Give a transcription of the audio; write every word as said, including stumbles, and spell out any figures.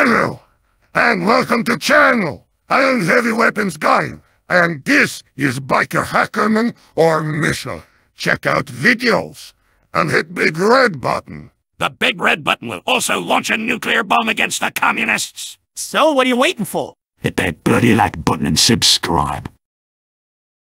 Hello, and welcome to channel. I am Heavy Weapons Guy, and this is Biker Hackerman or Misha. Check out videos, and hit big red button. The big red button will also launch a nuclear bomb against the communists. So what are you waiting for? Hit that bloody like button and subscribe.